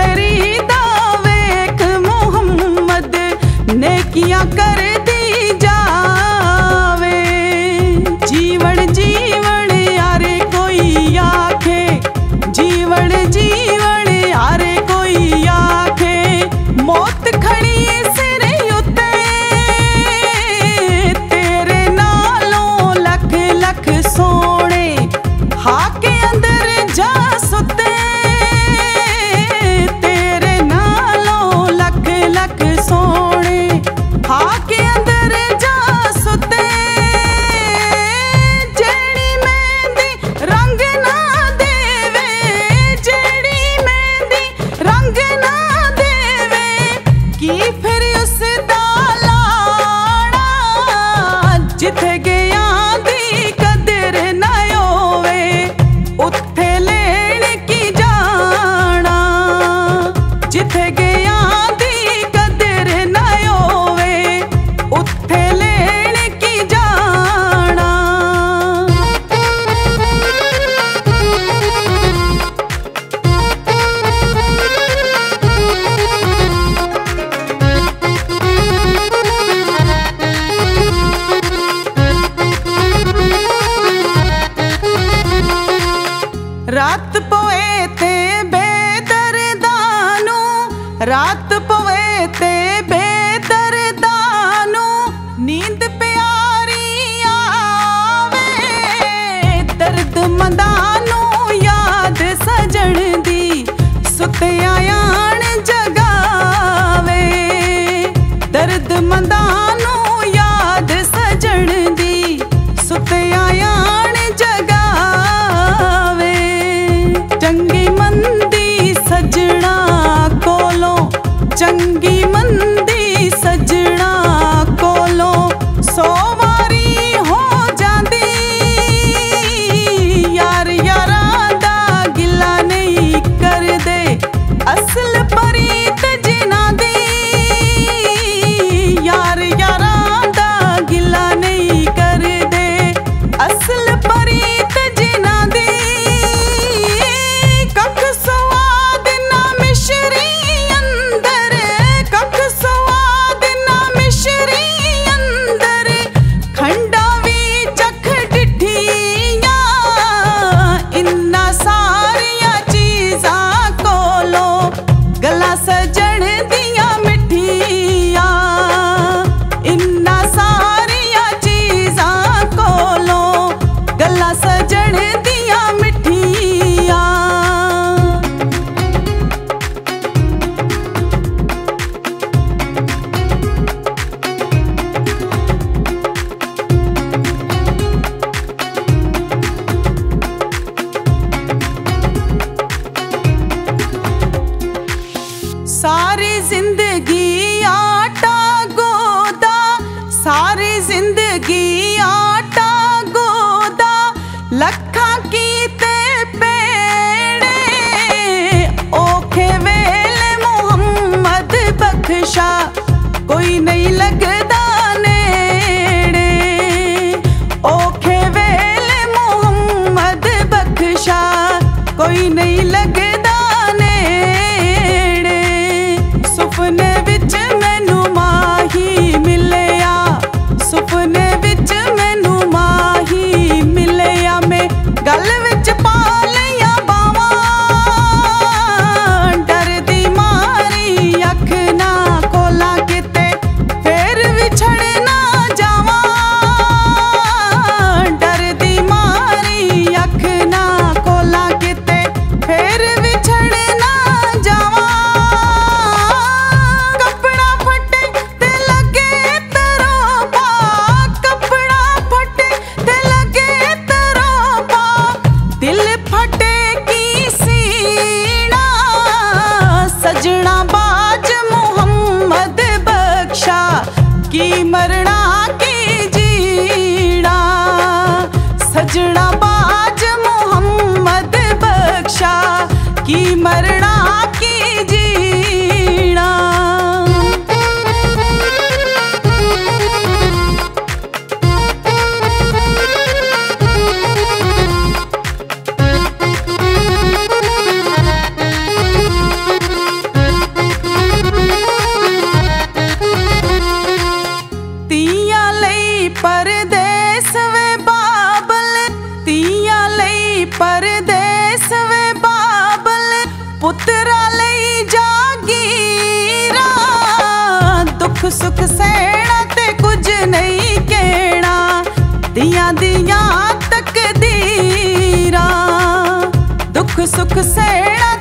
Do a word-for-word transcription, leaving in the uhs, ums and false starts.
तेरी दावेक मोहम्मद नेकियां कर दी जावे। जीवन जीवन यारे कोई आखे, जीवन जीवन यारे कोई आखे, मौत खड़ी सिर उत्ते तेरे नालों लख लख सोने हाके अंदर जा सुते। तेरे नालों लख लख सोने हाके अंदर जा सुते। जेड़ी मेहंदी रंग ना देवे, जेड़ी मेहंदी रंग ना देवे, की फिर उस दा लाड़ा जिथे गया दी कदर ना होवे उत्थे लेन की जाना। जिथे गया दी कदर ना होवे उत्थे लेन की जाना। रात पवे ते बेदर्दानू, रात पवे ते बेदर्दानू, नींद प्यारी आवे। दर्द मंदानू याद सजण दी सुत्या यान जगावे। दर्द मंदानू याद सजण दी सुत्या यान जगावे। चंगी मंदी सजना कोलो, चंगी मंदी सजना कोलो सौ वारी हो जांदी। यार यारां दा गिला नहीं कर दे असल परीत जिना दी। यार यारां दा गिला नहीं कर दे असल परीत जिना दी। कख स्वाद ना मिश्री अंदर, कख स्वाद ना मिश्री अंदर, खंडा भी चख डिठिया। इन्ना सारिया चीज़ां कोलो गला सजण दिया मिठिया। इन्ना सारिया चीज़ां कोलो गला सजण दिया मिठिया। सारी जिंदगी आटा गोदा, सारी जिंदगी आटा गोदा, लखा कीते पेड़े ओखे वेले मोहम्मद बख्शा कोई नहीं लगदा नेड़े। ओखे वेले मोहम्मद बख्शा कोई नहीं लगदा नेड़े। सुपने विच मैनू माही मिलया, सुपने विच मैनू माही मिलया। मैं गल विच पा लिया बावां, डरदी मारी अख ना खोला किते फिर विछड़ ना जावां। डरदी मारी अख ना खोला किते फिर विछड़ ना जावां। कपड़ा फटे ते लगे तरोपा, कपड़ा फटे ते लगे तरोपा, दिल फटे की सीना। सजना बाज मोहम्मद बख्शा की मरना की जीना। सजना बाज मोहम्मद बख्शा की मरना की जीना। दुख सहना